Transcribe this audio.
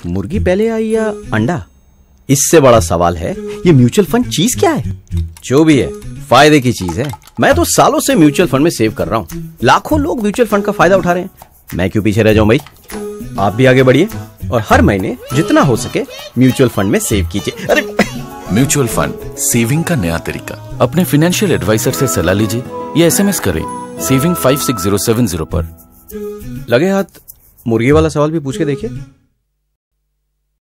मुर्गी पहले आई या अंडा? इससे बड़ा सवाल है ये म्यूचुअल फंड चीज क्या है? जो भी है फायदे की चीज है। मैं तो सालों से म्यूचुअल फंड में सेव कर रहा हूँ। लाखों लोग म्यूचुअल फंड का फायदा उठा रहे हैं, मैं क्यों पीछे रह जाऊं भाई? आप भी आगे बढ़िए और हर महीने जितना हो सके म्यूचुअल फंड में सेव कीजिए। अरे म्यूचुअल फंड सेविंग का नया तरीका। अपने फाइनेंशियल एडवाइजर से सलाह लीजिए या SMS करें सेविंग 56070 पर। लगे हाथ मुर्गी वाला सवाल भी पूछ के देखिए।